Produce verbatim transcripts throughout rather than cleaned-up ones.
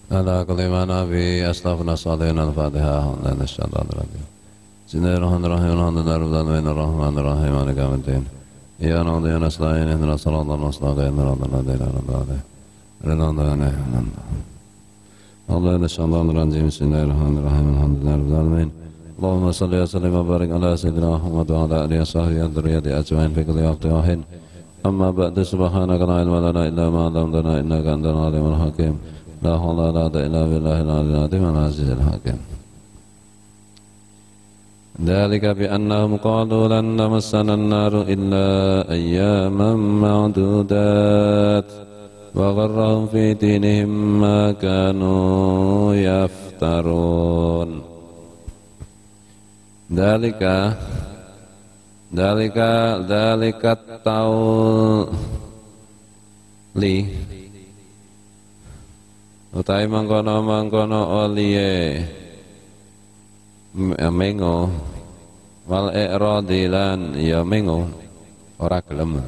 على كل ما نبي أسلافنا الصالحين الفاتحة لنا الشيطان الرجيم بسم الله الرحمن الرحيم الحمد لله رب العالمين الرحمن الرحيم مالك يوم الدين إياك نعبد وإياك نستعين اهدنا الصراط المستقيم صراط الذين أنعمت عليهم غير المغضوب عليهم الله إلى الشيطان الرجيم بسم الله الرحمن الرحيم الحمد لله رب العالمين اللهم صل وسلم وبارك على سيدنا محمد وعلى آله وصحبه وذريته أجمعين في كل وقت وحين أما بعد سبحانك لا علم لنا إلا ما علمتنا إنك أنت العليم الحكيم لا حول ولا قوة إلا بالله العلي العظيم العزيز الحكيم ذلك بأنهم قالوا لن تمسنا النار إلا أياما معدودات وغرهم في دينهم ما كانوا يفترون ذلك ذلك ذلك التولي utai mangkono mangkono oliye mengo wal i'radilan ya mengo ora gelem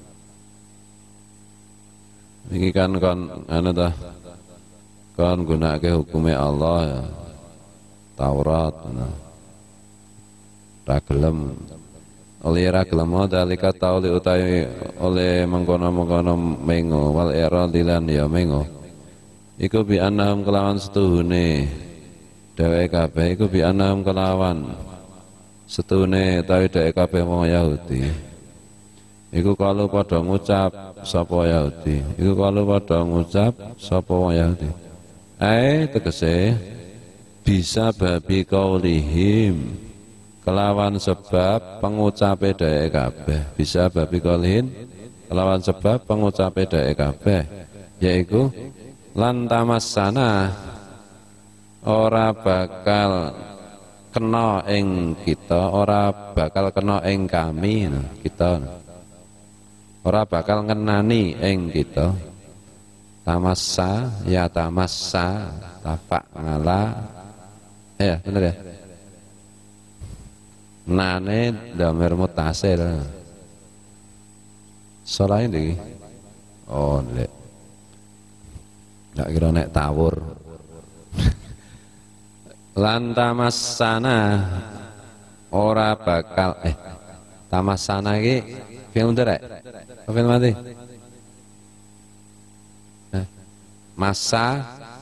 iki kan kon anu ta kon gunake hukume Allah ya Taurat nah ora gelem oleh ra gelem dalika tauli utai oleh mangkono mangkono mengo wal i'radilan ya mengo iku bi annahum kelawan setuhune dheweke kabeh iku bi annahum kelawan setuhune utawi dheweke kabeh wong Yahudi iku kalau padha ngucap sapa Yahudi iku kalau padha ngucap sapa wong Yahudi ae tegese bisa babi kaulihim kelawan sebab pengucape dheweke kabeh bisa babi kaulihim kelawan sebab pengucape dheweke kabeh yaiku lan tamassana ora bakal kena ing kita ora bakal kena ing kami nah, kita ora bakal ngenani ing kita tamassa ya tamassa tapak ngala ya bener ya nane dhamir mutasil solain iki oh lek nggak kira nek tawur lan tamassana ora bakal eh tamassana iki film derek film mati eh, masa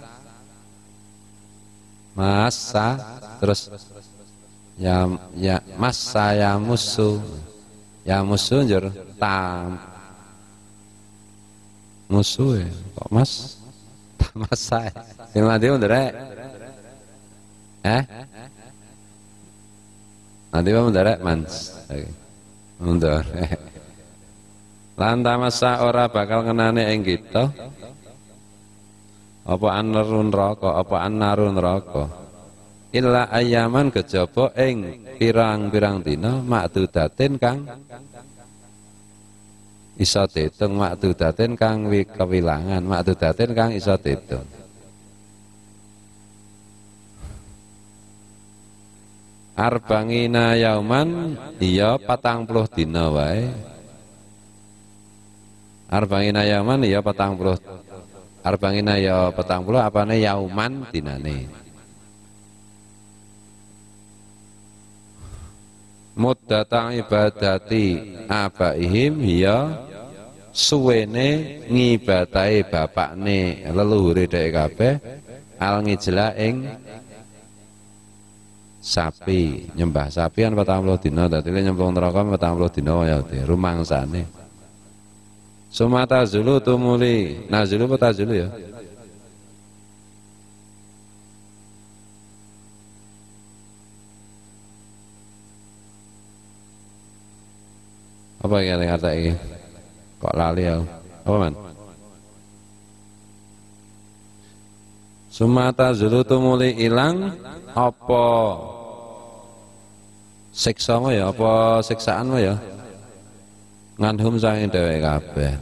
masa terus ya ya masa ya musuh ya musuh njur tam musuh ya kok mas masa film mati bener eh nanti apa bener mans mundur lanta masa ora bakal ngenane ing kita apa anarun neraka apa anarun neraka illa ayaman kejaba ing pirang-pirang dina makdudatin kang iso diitung makdudatin kang kewilangan makdudatin kang iso diitung arbangina yauman iya patang puluh dina wae arbangina yauman iya patang puluh arbangina ya patang puluh apane yauman dinane muddatang ibadati abaihim ya suwene ngibadahi bapakne leluhure dhek kabeh al ngijla ing sapi nyembah sapi kan patang puluh dina dadi nyembah neraka patang puluh dina ya rumangsane sumata zulu tumuli nazulu apa tazulu ya apa yang kata ini kok lali ya apa man sumata zulu tumuli ilang apa siksamu ya apa siksaanmu ya nganhum sange dheweke kabeh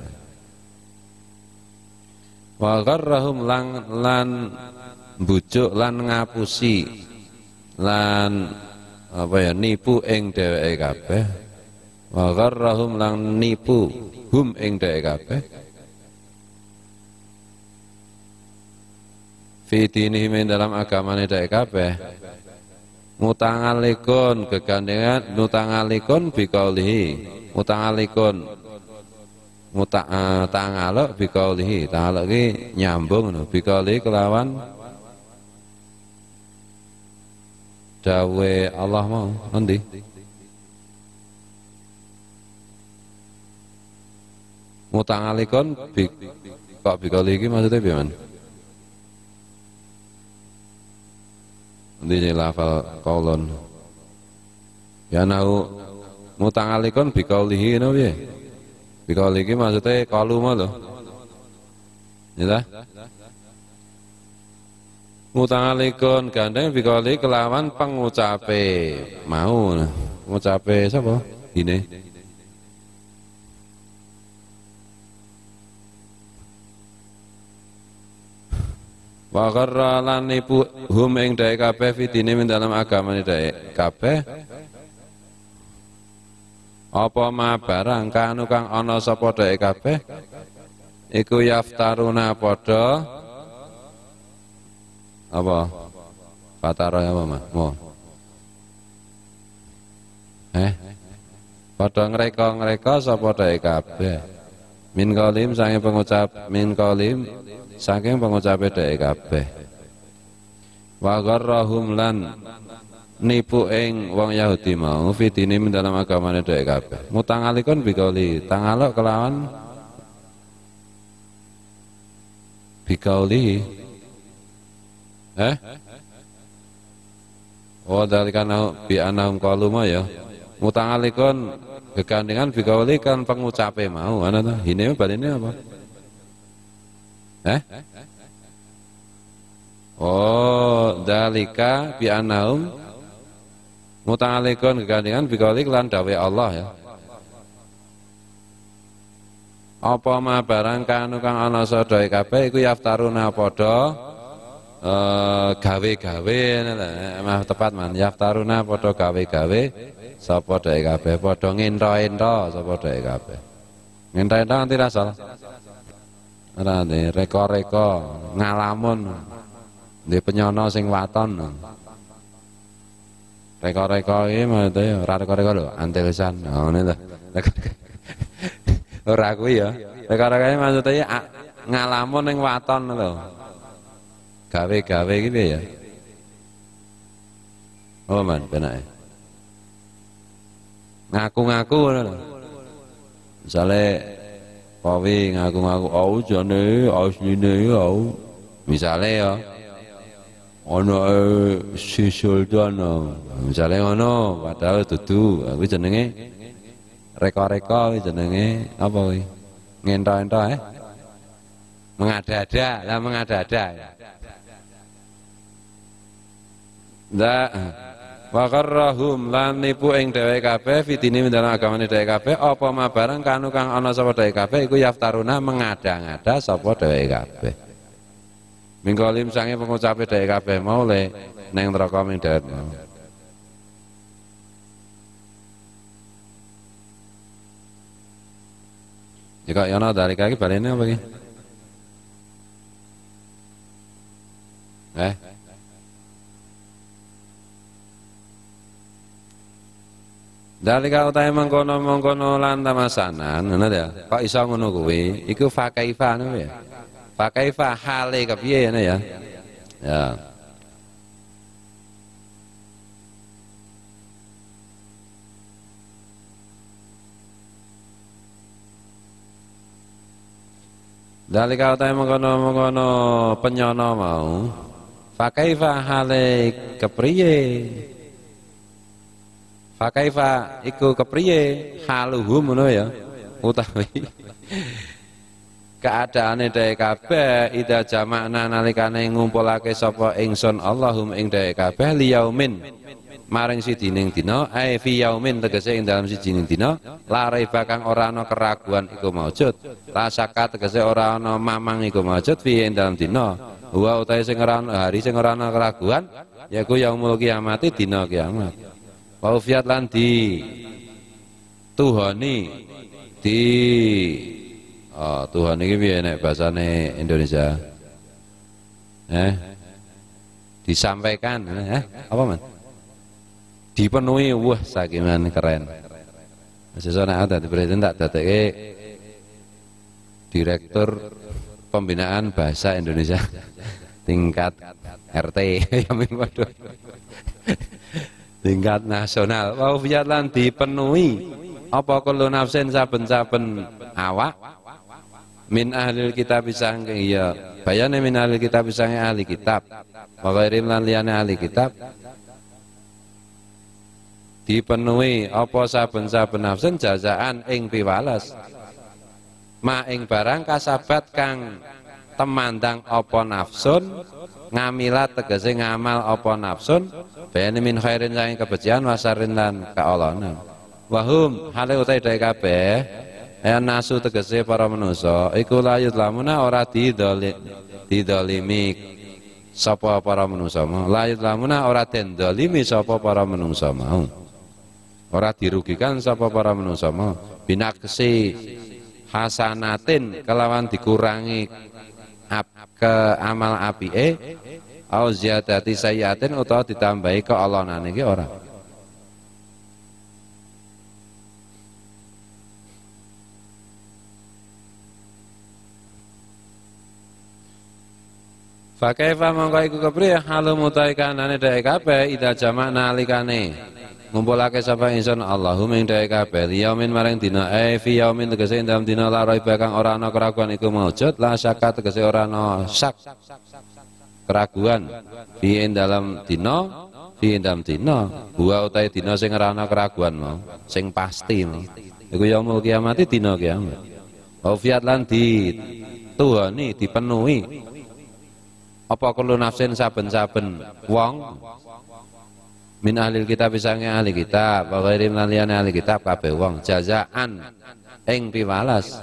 wa gharrahum lan lan bujuk lan ngapusi lan apa ya nipu ing dheweke kabeh wa gharrahum lan nipu hum ing dheweke kabeh fi dinihim dalam agamane dhek kabeh mutangalikun gegandengan mutangalikun biqaulihi mutangalikun muta uh, tangaluk biqaulihi tangaluk iki nyambung no biqaulihi kelawan dawe Allah mau endi mutangalikun bi kok biqaulihi iki maksudnya piye man endi lafal qaulun ya nau mutangalikun biqaulihi no piye biqaulihi iki maksudnya qalu mau lho ya mutangalikun gandeng biqaulihi kelawan pengucape mau ngucape sapa ini wa qarra lan nipu hum ing dae kabeh fitine min dalam agamane dae kabeh apa ma barang kanu kang ana sapa dae kabeh iku yaftaruna padha apa fatara apa mah mo eh padha ngreka-ngreka sapa dae kabeh min qalim sange pengucap min qalim saking pengucape dhek kabeh wa gharrahum lan nipu ing wong Yahudi mau fitine dalam agamane dhek kabeh mutangalikun biqauli tangaluk kelawan biqauli eh oh dalikana bi anahum qalu ma ya mutangalikun gegandengan biqauli kan pengucape mau ana ta hine baline apa Eh? Oh, dalika bi anahum mutangalikun kegandengan biqauli lan dawe Allah ya. Apa ma barang kanu kang ana sadaya kabeh iku yaftaruna padha eh gawe-gawe mah tepat man yaftaruna padha gawe-gawe sapa dae kabeh padha ngento-ento sapa dae kabeh. Ngento-ento nganti ra salah. Ora ne reka-reka ngalamun ndek penyono sing waton. Reka-reka iki maksudnya ora reka-reka lho, antelisan. Ngene lho. Ora kuwi ya. Reka-reka iki maksudnya ngalamun ning waton lho. Gawe-gawe iki piye ya? Oh man, penake. Ngaku-ngaku ngono lho. Misale Pawi ngaku-ngaku au jane asline au misale ya ana si Sultan misale ngono padahal dudu kuwi jenenge reka-reka kuwi jenenge apa kuwi ngento-ento eh mengada-ada lah mengada-ada ndak wa qarrahum lan nipu ing dhewe kabeh fitine dalam agamane dhewe kabeh apa ma barang kanu kang ana sapa dhewe kabeh iku yaftaruna mengada-ngada sapa dhewe kabeh mingkolim sange pengucape dhewe kabeh mau le ning neraka ming dhewe jika yana dari kaki balene apa iki eh dalika utahe mengkono-mengkono lan tamasanan ngono ya kok iso ngono kuwi iku fa kaifa ngono ya fa kaifa hale kepiye ngene ya ya dalika utahe mengkono-mengkono penyono mau fa kaifa hale kepriye Fakaifa iku kepriye haluhum ngono ya utawi keadaane dhek kabeh ida jamakna nalikane ngumpulake sapa ingsun Allahum ing dhek kabeh liyaumin maring sidining dina ai fi yaumin tegese ing dalam sidining dina lare bakang ora ana keraguan iku maujud la saka tegese ora ana mamang iku maujud fi ing dalam dina wa utahe sing ora ana hari sing ora ana keraguan yaiku yaumul kiamati dina kiamat Waufiat lan di tuhani di oh, Tuhan ini piye nek bahasane Indonesia eh disampaikan, eh, apa man? Dipenuhi, wah sakiman keren. Sesuatu ada di presiden tak datai direktur pembinaan bahasa Indonesia tingkat R T, tingkat nasional. Wau fiatlan dipenuhi apa kullu nafsin saben-saben awak min ahlil kitab sangking ya bayane min ahlil kitab sangking ahli kitab wa ghairim lan liyane ahli kitab dipenuhi apa saben-saben nafsin jazaan ing piwales ma ing barang kasabat kang temandang apa nafsun ngamilat tegese ngamal apa nafsun bayane min khairin saking kebencian wasarin lan kaolonan wahum hale utai dai kabeh ya nasu tegese para manusa iku layut lamuna ora didolimi didolimi sapa para manusa mau layut lamuna ora den dolimi sapa para manusa mau ora dirugikan sapa para manusa mau binaksi hasanatin kelawan dikurangi ap, ke amal apike au ziyadati sayyatin utawa ditambahi keolonane iki ora. Fakaifa mongko iku kepriye halu mutai kanane dhek kabeh ida jamak nalikane ngumpulake sapa ingsun Allahum ing dhek kabeh yaumin maring dina e fi yaumin tegese ing dalem dina la raiba kang ora ana keraguan iku maujud la syakka tegese ora ana syak keraguan fi ing dalem dina fi ing dalem dina buah utahe dina sing ora ana keraguan mau sing pasti mau iku yaumul kiamat dina kiamat wa fiat lan di tuhani dipenuhi apa kulo nafsin saben-saben wong min ahlil kitab sange ahli kitab wa ghairim lan liyane ahli kitab kabeh wong jazaan ing piwalas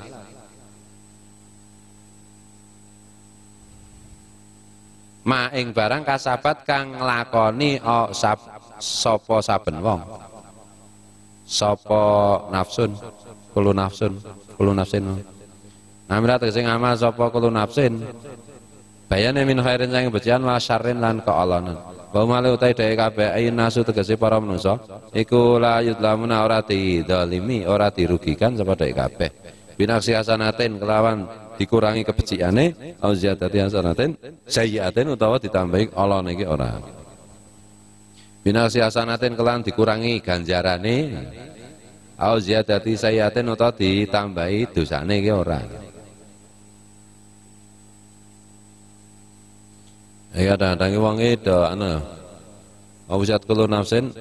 ma ing barang kasabat kang nglakoni oh, sap, sapa saben wong sapa nafsun kulo nafsun kulo nafsin amrat sing amal sapa kulo nafsin bayane min khairin sang becian wa syarrin lan kaolonan wa male utai dhek kabeh ayin nasu tegese para manusa iku la yudlamuna ora didolimi ora dirugikan sapa dhek kabeh binaksi hasanatin kelawan dikurangi kebeciane au ziyadati hasanatin sayyiatin utawa ditambahi olone iki ora binaksi hasanatin kelawan dikurangi ganjarane au ziyadati sayyiatin utawa ditambahi dosane iki ora. Ya kadang-kadang wong itu ana awjat kulo nafsin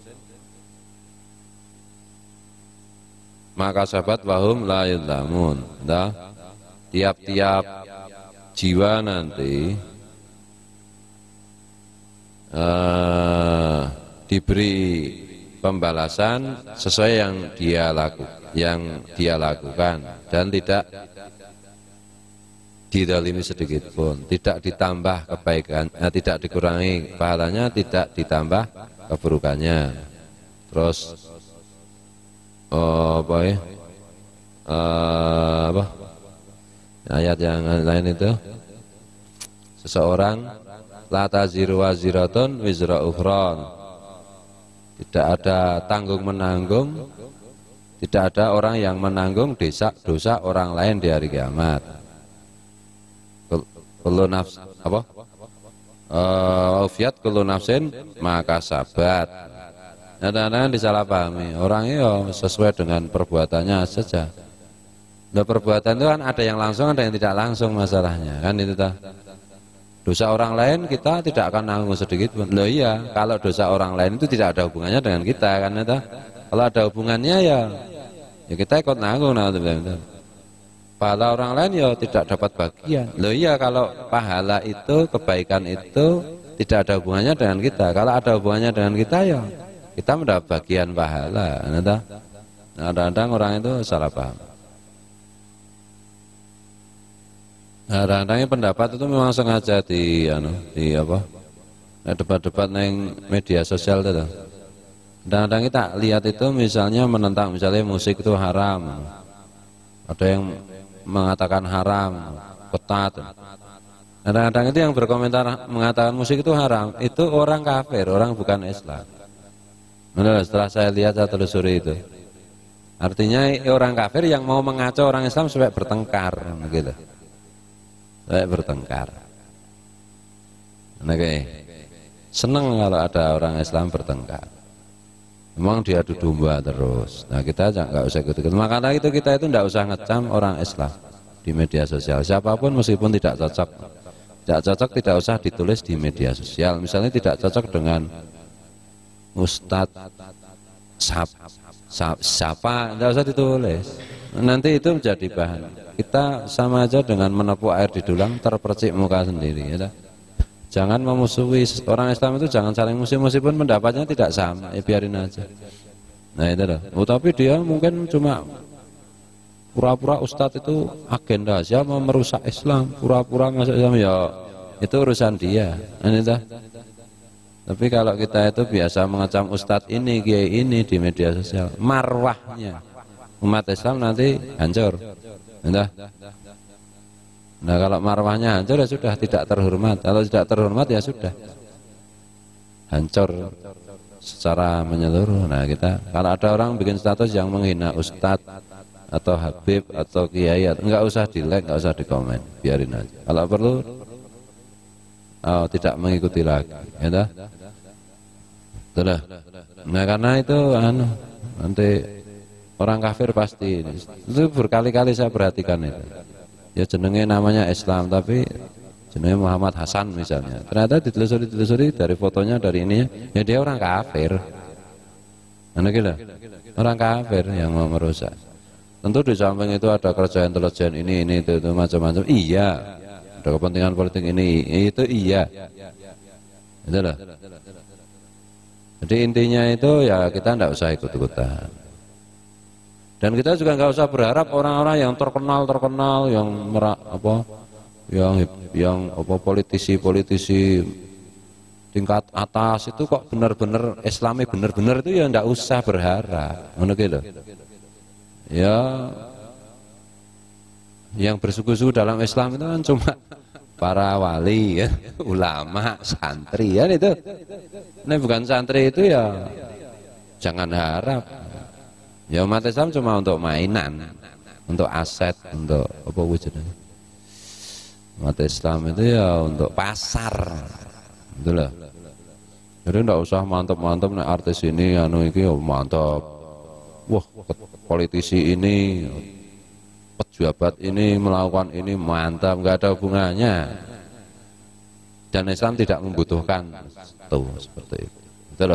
maka sahabat wahum la yudlamun dah tiap-tiap jiwa nanti uh, diberi pembalasan sesuai yang dia laku yang dia lakukan dan tidak didalimi sedikit pun, tidak ditambah kebaikan, eh, tidak dikurangi pahalanya, tidak ditambah keburukannya. Terus oh, apa ya? Uh, apa? Ayat yang lain itu seseorang la taziru waziratun wizra ukhra. Tidak ada tanggung menanggung, tidak ada orang yang menanggung dosa dosa orang lain di hari kiamat. Kullu nafs apa? Uh, Ufiat kullu nafsin maka sabat. Kadang-kadang disalahpahami. Orang itu sesuai dengan perbuatannya saja. Nah, perbuatan itu kan ada yang langsung, ada yang tidak langsung masalahnya. Kan itu ta. Dosa orang lain kita tidak akan nanggung sedikit pun. Loh iya, kalau dosa orang lain itu tidak ada hubungannya dengan kita kan itu. Kalau ada hubungannya ya ya kita ikut nanggung nah itu. Pahala orang lain ya tidak dapat bagian. Loh iya kalau pahala itu, kebaikan itu tidak ada hubungannya dengan kita. Kalau ada hubungannya dengan kita ya kita mendapat bagian pahala. Nah, kadang-kadang orang itu salah paham. Kadang-kadang pendapat itu memang sengaja di, anu, di apa? Debat-debat neng media sosial itu. Kadang-kadang kita lihat itu misalnya menentang misalnya musik itu haram. Ada yang mengatakan haram, ketat. Kadang-kadang itu yang berkomentar mengatakan musik itu haram, itu orang kafir, orang bukan Islam. Menurut setelah saya lihat, saya telusuri itu. Artinya orang kafir yang mau mengaco orang Islam supaya bertengkar, gitu. Supaya bertengkar. Nah, kayak seneng kalau ada orang Islam bertengkar. Memang diadu domba terus. Nah, kita nggak usah ikut-ikut. Makanya itu kita itu nggak usah ngecam orang Islam di media sosial. Siapapun meskipun tidak cocok, tidak cocok tidak usah ditulis di media sosial. Misalnya tidak cocok dengan Ustadz sap, sap, siapa, tidak usah ditulis. Nanti itu menjadi bahan. Kita sama aja dengan menepuk air di dulang, terpercik muka sendiri. Ya. Jangan memusuhi orang Islam itu, jangan saling musuh meskipun pendapatnya tidak sama, ya biarin aja. Nah itu loh. Oh, tapi dia mungkin cuma pura-pura Ustadz itu agenda siapa merusak Islam, pura-pura masuk Islam, ya itu urusan dia. Ini dah. Tapi kalau kita itu biasa mengecam Ustadz ini, kiai ini di media sosial, marwahnya umat Islam nanti hancur. Entah. Nah kalau marwahnya hancur ya sudah tidak terhormat. Kalau tidak terhormat ya sudah hancur secara menyeluruh. Nah kita kalau ada orang bikin status yang menghina Ustadz atau Habib atau Kiai, enggak usah di like, enggak usah di komen, biarin aja. Kalau perlu oh, tidak mengikuti lagi, ya dah. Nah karena itu anu, nanti orang kafir pasti itu berkali-kali saya perhatikan itu. Ya jenenge namanya Islam tapi jenenge Muhammad Hasan misalnya. Ternyata ditelusuri-telusuri dari fotonya dari ininya, ya dia orang kafir. Anu gitu. Orang kafir yang mau merusak. Tentu di samping itu ada kerja intelijen ini ini itu, itu macam-macam. Iya. Ada kepentingan politik ini itu iya. Itulah. Jadi intinya itu ya kita tidak usah ikut-ikutan. Dan kita juga nggak usah berharap orang-orang yang terkenal terkenal yang merak apa yang yang apa politisi-politisi tingkat atas itu kok benar-benar Islami benar-benar itu ya nggak usah berharap. Ngono gitu. Ya yang bersungguh-sungguh dalam Islam itu kan cuma para wali ya, ulama, santri ya itu. Ini bukan santri itu ya jangan harap. Ya umat Islam cuma untuk mainan, untuk aset, untuk apa wujudnya. Umat Islam itu ya untuk pasar, itulah. Jadi tidak usah mantap-mantap nih artis ini, anu ini oh, mantap. Wah, politisi ini, pejabat ini melakukan ini mantap, nggak ada hubungannya. Dan Islam tidak membutuhkan tuh seperti itu. Itulah.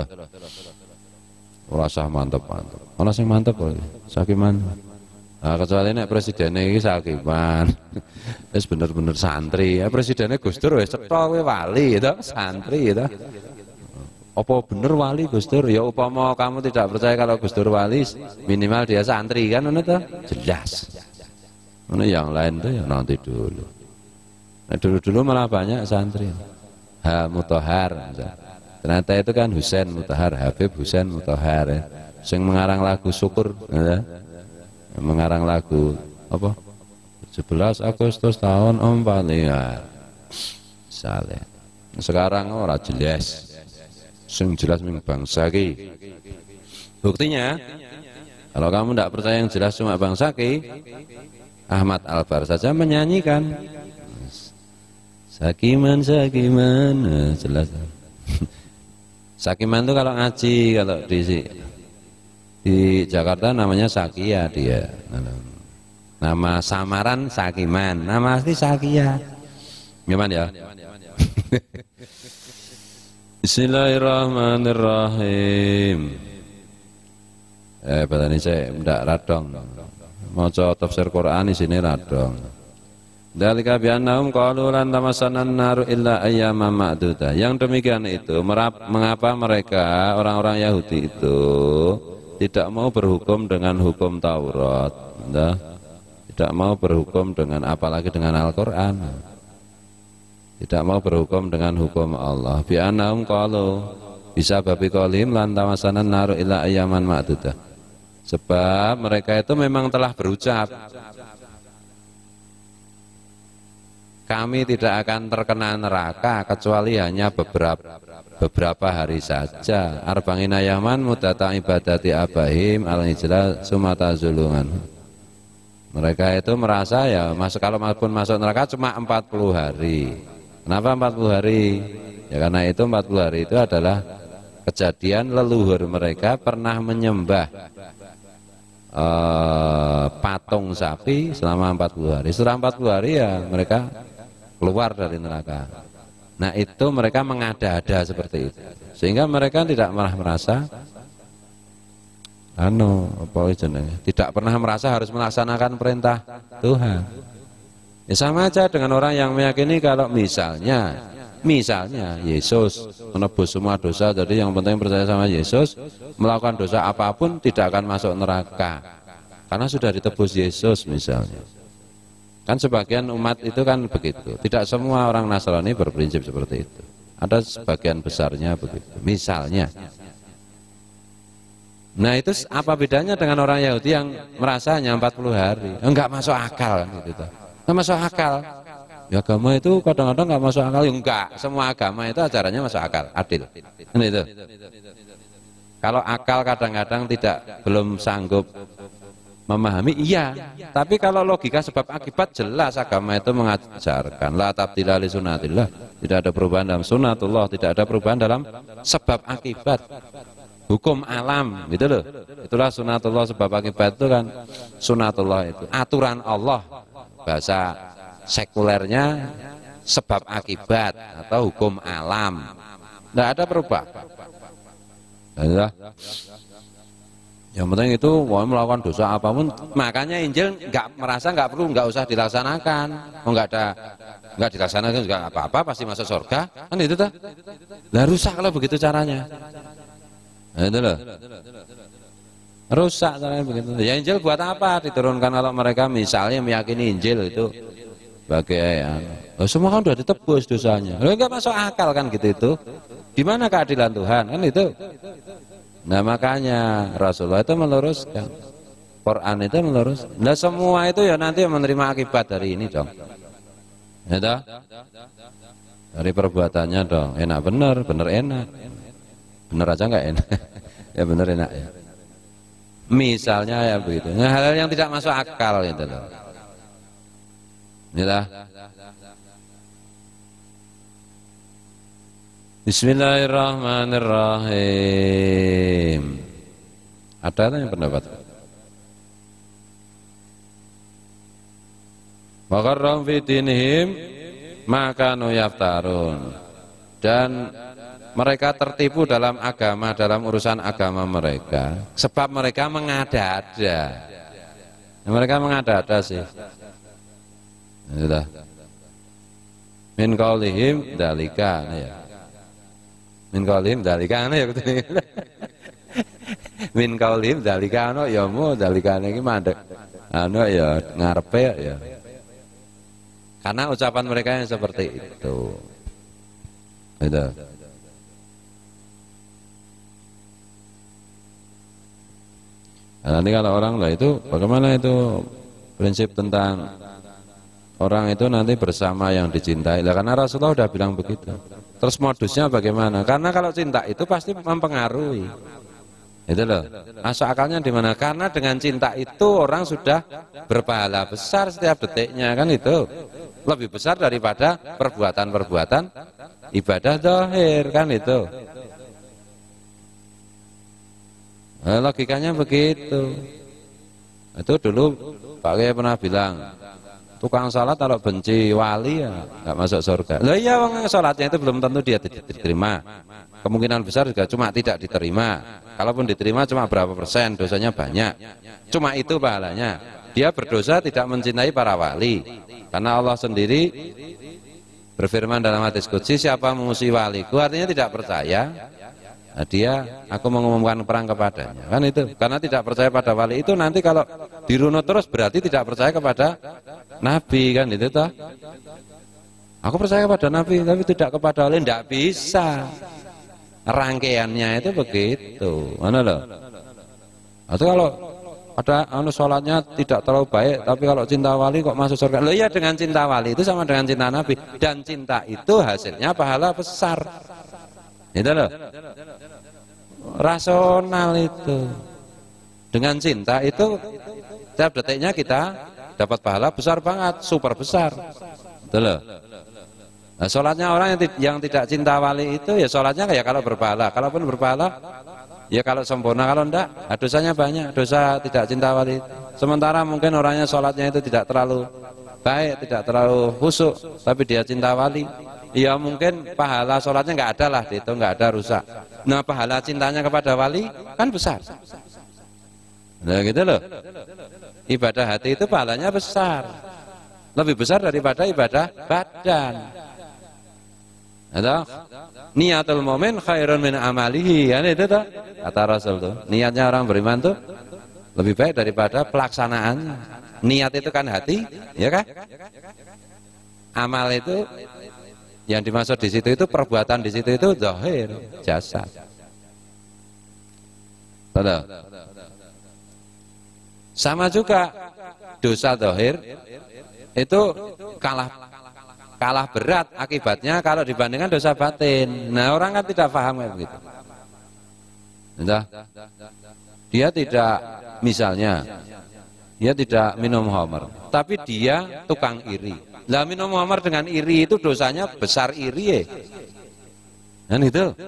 Rasa mantap-mantap. Ana sing mantap kok. Sakiman. Nah, kecuali nek presidennya iki sakiman. Wis bener-bener santri. Ya presidennya Gus Dur wis cetha kowe wali itu, santri itu. Apa bener wali Gus Dur? Ya upama kamu tidak percaya kalau Gus Dur wali, minimal dia santri kan ngono to? Jelas. Ngono yang lain tuh ya nanti dulu. Nah, dulu-dulu malah banyak santri. Ha Mutahar misalnya. Ternyata itu kan Husain Mutahar, Habib Husain Mutahar ya. Sing mengarang lagu syukur ya. Mengarang lagu apa sebelas Agustus tahun empat lima misalnya. Sekarang ora jelas sing jelas ming bangsa ki. Buktinya kalau kamu tidak percaya yang jelas cuma bangsa ki, Ahmad Albar saja menyanyikan Sakiman Sakiman, nah, jelas. Sakiman itu kalau ngaji, kalau di di Jakarta namanya Sakia dia. Nama samaran Sakiman, nama asli Sakia. Gimana ya? Bismillahirrahmanirrahim. Eh, badane saya ndak radong. Maca tafsir Quran di sini radong. Dalika bi'annahum qalu lan tamassanan naru illa ayyaman ma'dudah. Yang demikian itu mengapa mereka orang-orang Yahudi itu tidak mau berhukum dengan hukum Taurat, nah, tidak mau berhukum dengan apalagi dengan Al-Qur'an. Tidak mau berhukum dengan hukum Allah. Bi'annahum qalu bisa babi qalim lan tamassanan naru illa ayyaman ma'dudah. Sebab mereka itu memang telah berucap kami tidak akan terkena neraka kecuali hanya beberapa beberapa hari saja. Arba'ina yaman mudata ibadati abahim al-hijrah sumata zulungan. Mereka itu merasa ya masuk, kalau pun masuk neraka cuma empat puluh hari. Kenapa empat puluh hari? Ya karena itu empat puluh hari itu adalah kejadian leluhur mereka pernah menyembah uh, patung sapi selama empat puluh hari. Setelah empat puluh hari ya mereka keluar dari neraka. Nah itu mereka mengada-ada seperti itu, sehingga mereka tidak malah merasa anu apa jenenge, tidak pernah merasa harus melaksanakan perintah Tuhan. Ya sama aja dengan orang yang meyakini kalau misalnya misalnya Yesus menebus semua dosa, jadi yang penting percaya sama Yesus, melakukan dosa apapun tidak akan masuk neraka karena sudah ditebus Yesus misalnya. Kan sebagian umat itu kan begitu. Tidak semua orang Nasrani berprinsip seperti itu. Ada sebagian besarnya begitu. Misalnya. Nah itu apa bedanya dengan orang Yahudi yang merasa hanya empat puluh hari? Enggak masuk akal kan gitu. Enggak masuk akal. Ya agama itu kadang-kadang enggak masuk akal. Ya, enggak, semua agama itu ajarannya masuk akal, adil. Kan itu. Kalau akal kadang-kadang tidak belum sanggup memahami, iya. Tapi kalau logika sebab akibat jelas agama itu mengajarkan la tabdila li sunnatillah. Tidak ada perubahan dalam sunnatullah, tidak ada perubahan dalam sebab akibat. Hukum alam gitu loh. Itulah sunatullah, sebab akibat itu kan sunatullah itu aturan Allah, bahasa sekulernya sebab akibat atau hukum alam. Tidak ada perubahan. Nah, yang penting itu mau melakukan dosa apapun, makanya Injil nggak merasa nggak perlu, nggak usah dilaksanakan. Oh, nggak ada nggak dilaksanakan juga apa-apa, pasti masuk surga kan itu tuh. Lah rusak kalau begitu caranya. Nah, itu loh. Rusak caranya begitu. Ya Injil buat apa diturunkan kalau mereka misalnya meyakini Injil itu sebagai ya, oh, semua kan sudah ditebus dosanya. Lo enggak masuk akal kan gitu itu. Di mana keadilan Tuhan kan itu. Nah makanya Rasulullah itu meluruskan, Quran itu melurus. Nah semua itu ya nanti menerima akibat dari ini dong. Ya toh? Dari perbuatannya dong. Enak bener, bener enak. Bener aja nggak enak. Ya bener enak ya. Misalnya ya begitu. Nah, hal-hal yang tidak masuk akal gitu loh. Inilah. Bismillahirrahmanirrahim. Ada yang pendapat? Wa qarram fi dinihim maka nu yaftarun. Dan mereka tertipu dalam agama, dalam urusan agama mereka, sebab mereka mengada-ada. Mereka mengada-ada sih. Sudah. Min qaulihim dalika ya. Min qaulihim dalika ya betul. Min qaulihim dalika ana ya mu dalika iki mandek. Anu ya ngarepe ya. Karena ucapan mereka yang seperti itu. Itu. Nah, nanti kalau orang lah itu bagaimana itu prinsip tentang orang itu nanti bersama yang dicintai lah, karena Rasulullah sudah bilang begitu. Terus modusnya bagaimana? Karena kalau cinta itu pasti mempengaruhi. Itu loh. Masuk akalnya di mana? Karena dengan cinta itu orang sudah berpahala besar setiap detiknya kan itu. Lebih besar daripada perbuatan-perbuatan ibadah zahir kan itu. Nah, logikanya begitu. Itu dulu Pak Kiai pernah bilang, tukang salat kalau benci wali ya nggak masuk surga. Lah iya, wong salatnya itu belum tentu dia diterima. Kemungkinan besar juga cuma tidak diterima. Kalaupun diterima cuma berapa persen, dosanya banyak. Cuma itu pahalanya. Dia berdosa tidak mencintai para wali. Karena Allah sendiri berfirman dalam hadis qudsi, siapa memusuhi waliku artinya tidak percaya. Nah, dia aku mengumumkan perang kepadanya kan itu, karena tidak percaya pada wali itu nanti kalau dirunut terus berarti tidak percaya kepada Nabi kan itu toh. Aku percaya kepada Nabi tapi tidak kepada wali, tidak bisa, rangkaiannya itu begitu mana loh. Atau kalau ada anu sholatnya tidak terlalu baik, tapi kalau cinta wali kok masuk surga. Loh iya, dengan cinta wali itu sama dengan cinta Nabi, dan cinta itu hasilnya pahala besar. Itu loh. Rasional itu. Dengan cinta itu setiap detiknya kita dapat pahala besar banget, super besar. Itu loh. Nah, sholatnya orang yang, yang tidak cinta wali itu ya sholatnya kayak kalau berpahala, kalaupun berpahala ya kalau sempurna, kalau enggak dosanya banyak, dosa tidak cinta wali. Sementara mungkin orangnya sholatnya itu tidak terlalu baik, tidak terlalu khusyuk, tapi dia cinta wali, ya mungkin pahala sholatnya enggak ada lah, itu enggak ada, rusak. Nah pahala cintanya kepada wali kan besar. Nah gitu loh, ibadah hati itu pahalanya besar, lebih besar daripada ibadah badan. Atau niatul mu'min khairun min amalihi, kan itu tuh kata Rasul tuh. Niatnya orang beriman tuh lebih baik daripada pelaksanaannya. Niat itu kan hati, ya kan? Amal itu yang dimaksud di situ itu perbuatan, di situ itu zahir, jasad. Betul. Sama juga dosa zahir itu kalah kalah berat akibatnya kalau dibandingkan dosa batin. Nah orang kan tidak paham kayak begitu. Entah, dia tidak, misalnya dia tidak minum khamr, tapi dia tukang iri. Lah minum khamr dengan iri itu dosanya besar, iri ya. Dan itu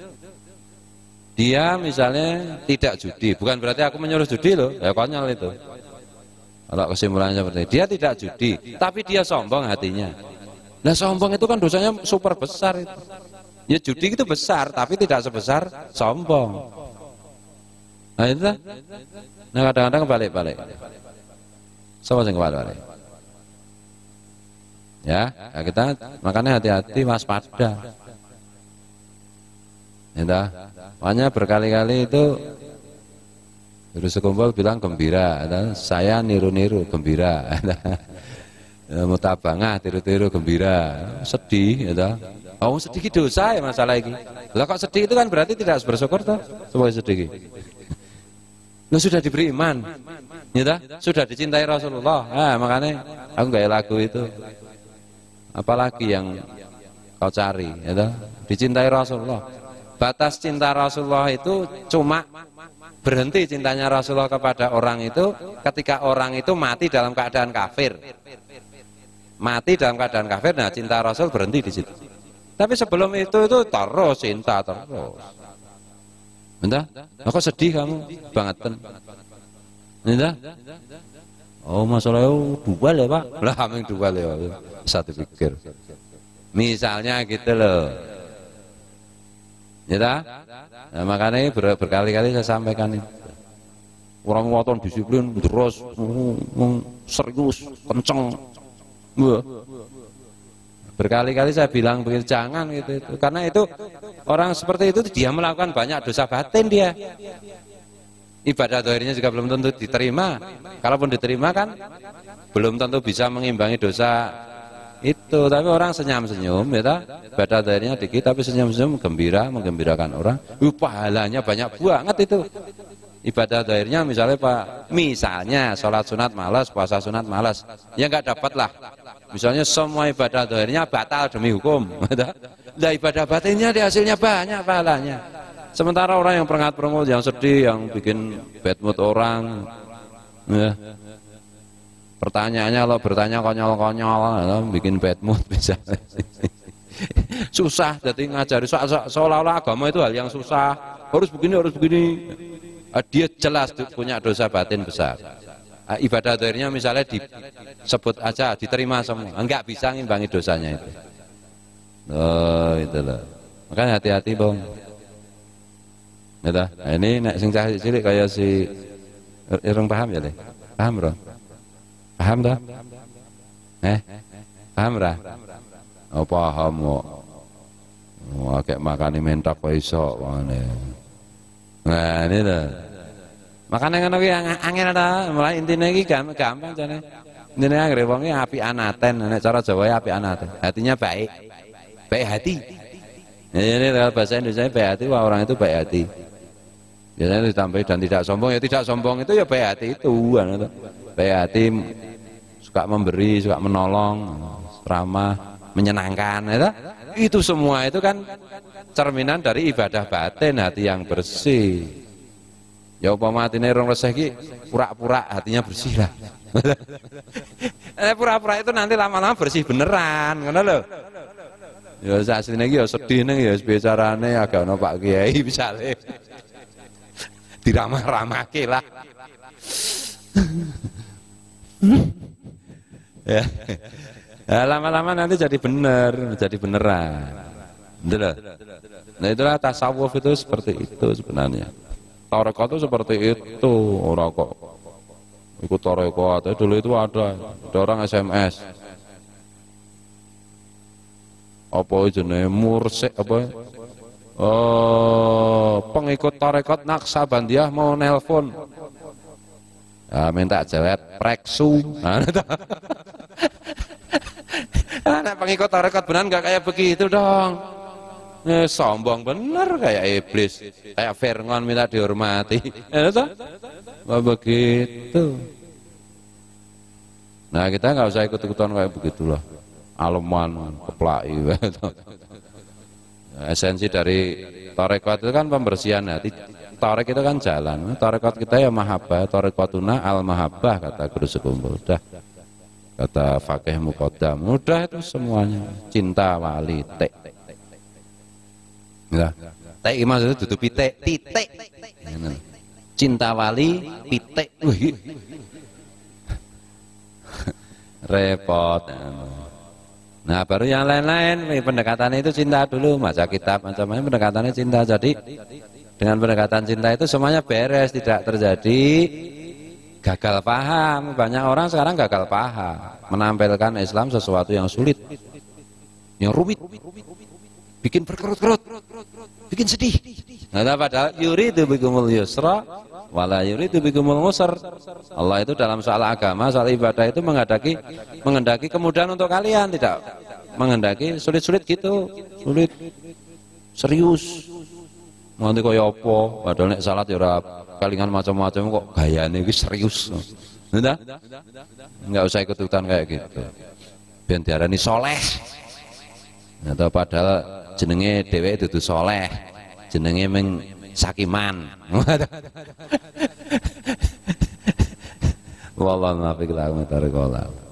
dia misalnya tidak judi, bukan berarti aku menyuruh judi loh, ya konyol itu. Kalau kesimpulannya seperti itu, dia tidak judi, tapi dia sombong hatinya. Nah sombong itu kan dosanya super besar itu. Ya judi itu besar, tapi tidak sebesar sombong. Nah itu lah. Nah kadang-kadang balik-balik. Sama sing balik-balik. Ya, ya kita makanya hati-hati, waspada. Ya, makanya berkali-kali itu guru sekumpul bilang gembira, saya niru-niru gembira. Mutabangah, tiru-tiru gembira, sedih, ya. Oh sedih itu dosa ya masalah ini. Lah kok sedih itu kan berarti tidak bersyukur toh, sebagai sedih. Nah sudah diberi iman, ya, sudah dicintai Rasulullah. Ah makanya aku gak lagu itu. Apalagi yang kau cari, ya, dicintai Rasulullah. Batas cinta Rasulullah itu cuma berhenti cintanya Rasulullah kepada orang itu ketika orang itu mati dalam keadaan kafir. Mati dalam keadaan kafir, nah cinta Rasul berhenti di situ. Tapi sebelum itu itu terus cinta terus. Entah, kok sedih kamu banget kan? Entah. Oh masalahnya dual ya pak? Lah kami dual ya, satu pikir. Misalnya gitu loh. Ya, nah, makanya ber berkali-kali saya sampaikan itu. Orang waton disiplin terus, serius, kenceng. Berkali-kali saya bilang begitu, jangan gitu itu. Karena itu orang seperti itu dia melakukan banyak dosa batin dia. Ibadah zahirnya juga belum tentu diterima. Kalaupun diterima kan belum tentu bisa mengimbangi dosa itu. Tapi orang senyum-senyum ya ta? Ibadah zahirnya dikit tapi senyum-senyum gembira, menggembirakan orang. Uh, pahalanya banyak banget itu. Ibadah zahirnya misalnya Pak, misalnya sholat sunat malas, puasa sunat malas, ya nggak dapat lah. Misalnya semua ibadah zahirnya batal demi hukum. Nah ibadah batinnya di hasilnya banyak pahalanya. Sementara orang yang perengat-perengut, yang sedih, yang bikin bad mood orang, ya. Pertanyaannya lo bertanya konyol-konyol, bikin bad mood bisa. Susah, jadi ngajari seolah-olah agama itu hal yang susah. Harus begini, harus begini. Dia jelas punya dosa batin besar. Ibadah zahirnya misalnya disebut aja, diterima semua, enggak bisa ngimbangi dosanya itu. Oh itulah. Makanya hati-hati bang. Nah, ini nek sing cah cilik kayak si ireng paham ya le? Paham bro? Paham dah? Eh? Paham dah? Oh paham kok. Oh, kayak makan mentak kok iso mana? Nah ini dah. Makanya kan yang angin ada, mulai intinya ini gampang, gampang jane. Intinya akhirnya wongnya api anaten, nek cara Jawa ya api anaten. Hatinya baik, baik hati. Ini kalau bahasa Indonesia baik hati, wah orang itu baik hati. Biasanya ditambahi dan tidak sombong, ya tidak sombong itu ya baik hati itu, baik hati, suka memberi, suka menolong, ramah, menyenangkan, ya. Itu semua itu kan cerminan dari ibadah batin, hati yang bersih. Ya upama hatine rong resih ki pura-pura hatinya bersih lah. Eh pura-pura itu nanti lama-lama bersih beneran, ngono lho. Ya asline iki ya sedih ning ya bicarane agak ono Pak Kiai misale. Diramah-ramahke lah. Ya. Nah, lama-lama nanti jadi bener, jadi beneran. Bener. Nah itulah tasawuf itu seperti itu sebenarnya. Tarekat itu seperti itu, orang kok ikut tarekat. Dulu itu ada, ada orang S M S. Apa jenenge mursyid apa? Oh, pengikut tarekat Naqsabandiyah mau nelpon. Ya, minta jawab preksu. Nah, pengikut tarekat benar nggak kayak begitu dong. Eh, sombong bener kayak iblis, kayak Fir'aun minta dihormati. Ya, toh? Begitu. Nah kita nggak usah ikut-ikutan kayak begitulah. Aleman, keplai. Esensi dari tarekat itu kan pembersihan hati. Tarekat itu kan jalan. Tarekat kita ya mahabbah, tarekatuna al mahabbah kata Guru Sekumbul. Udah. Kata Fakih Muqaddam, mudah itu semuanya. Cinta wali tek. Nah, tek maksudnya duduk pitek, titik. Cinta wali pitek. Repot. Nah baru yang lain-lain pendekatan itu cinta dulu, baca kitab macam-macam pendekatannya cinta. Jadi dengan pendekatan cinta itu semuanya beres, tidak terjadi gagal paham. Banyak orang sekarang gagal paham, menampilkan Islam sesuatu yang sulit, yang rumit, bikin berkerut-kerut, bikin sedih. Nah padahal yuridu bikumul yusra wala yuridu bikumul usra. Allah itu dalam soal agama, soal ibadah itu menghendaki menghendaki kemudahan untuk kalian, tidak menghendaki sulit-sulit gitu, sulit, serius. Nanti kaya apa? Padahal nek salat ya ora kalingan macam-macam kok gayane iki serius. Nggak? Enggak usah ikut-ikutan kayak gitu. Ben diarani soleh. Atau padahal jenenge dhewe dudu soleh. Jenenge meng sakiman. Wallahu a'lam bishawab.